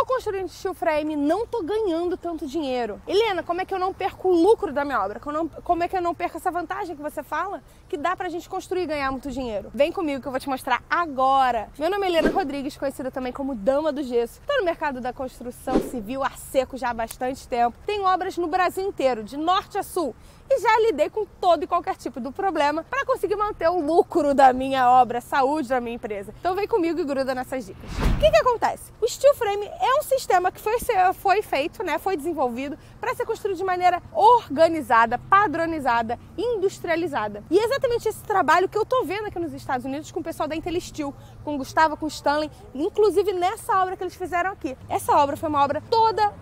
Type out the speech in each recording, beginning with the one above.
tô construindo steel frame, não tô ganhando tanto dinheiro. Helena, como é que eu não perco o lucro da minha obra? Como é que eu não perco essa vantagem que você fala? Que dá pra gente construir e ganhar muito dinheiro. Vem comigo que eu vou te mostrar agora. Meu nome é Helena Rodrigues, conhecida também como Dama do Gesso. Tô no mercado da construção civil a seco já há bastante tempo. Tenho obras no Brasil inteiro, de norte a sul. E já lidei com todo e qualquer tipo de problema para conseguir manter o lucro da minha obra, a saúde da minha empresa. Então vem comigo e gruda nessas dicas. O que acontece? O steel frame é um sistema que foi feito, foi desenvolvido para ser construído de maneira organizada, padronizada, industrializada. E é exatamente esse trabalho que eu tô vendo aqui nos Estados Unidos com o pessoal da Intel Steel, com o Gustavo, com o Stanley, inclusive nessa obra que eles fizeram aqui. Essa obra foi uma obra toda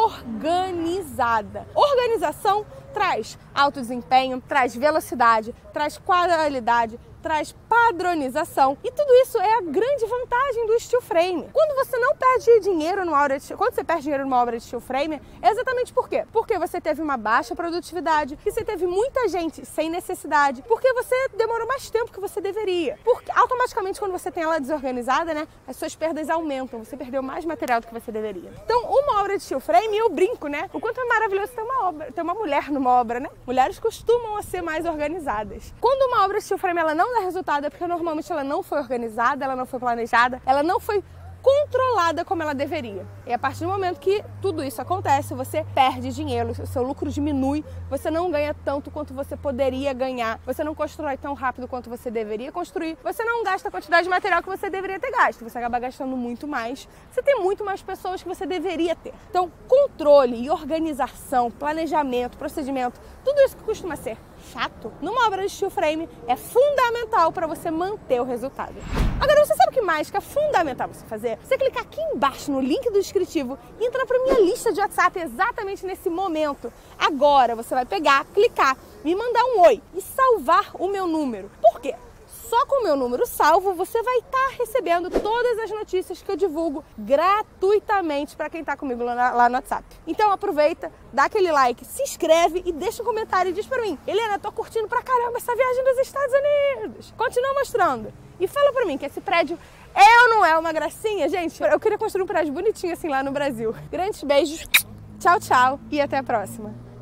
organizada. Organização traz alto desempenho, traz velocidade, traz qualidade, traz padronização. E tudo isso é a grande vantagem do steel frame. Quando você não perde dinheiro numa obra de steel, quando você perde dinheiro numa obra de steel frame, é exatamente por quê? Porque você teve uma baixa produtividade, que você teve muita gente sem necessidade, porque você demorou mais tempo que você deveria. Porque automaticamente quando você tem ela desorganizada, as suas perdas aumentam, você perdeu mais material do que você deveria. Então, uma obra de steel frame, eu brinco, o quanto é maravilhoso ter uma mulher numa obra, Mulheres costumam ser mais organizadas. Quando uma obra de steel frame ela não dá resultado, é porque normalmente ela não foi organizada, ela não foi planejada, ela não foi controlada como ela deveria. E a partir do momento que tudo isso acontece, você perde dinheiro, o seu lucro diminui, você não ganha tanto quanto você poderia ganhar, você não constrói tão rápido quanto você deveria construir, você não gasta a quantidade de material que você deveria ter gasto, você acaba gastando muito mais, você tem muito mais pessoas que você deveria ter. Então, controle e organização, planejamento, procedimento, tudo isso que costuma ser chato, numa obra de steel frame é fundamental para você manter o resultado. Agora, você sabe o que mais que é fundamental você fazer? Você clicar aqui embaixo no link do descritivo e entrar para minha lista de WhatsApp exatamente nesse momento. Agora você vai pegar, clicar, me mandar um oi e salvar o meu número. Por quê? Só com o meu número salvo, você vai estar recebendo todas as notícias que eu divulgo gratuitamente para quem está comigo lá no WhatsApp. Então aproveita, dá aquele like, se inscreve e deixa um comentário e diz para mim: Helena, tô curtindo pra caramba essa viagem dos Estados Unidos. Continua mostrando. E fala para mim que esse prédio é ou não é uma gracinha, gente? Eu queria construir um prédio bonitinho assim lá no Brasil. Grandes beijos, tchau, tchau e até a próxima.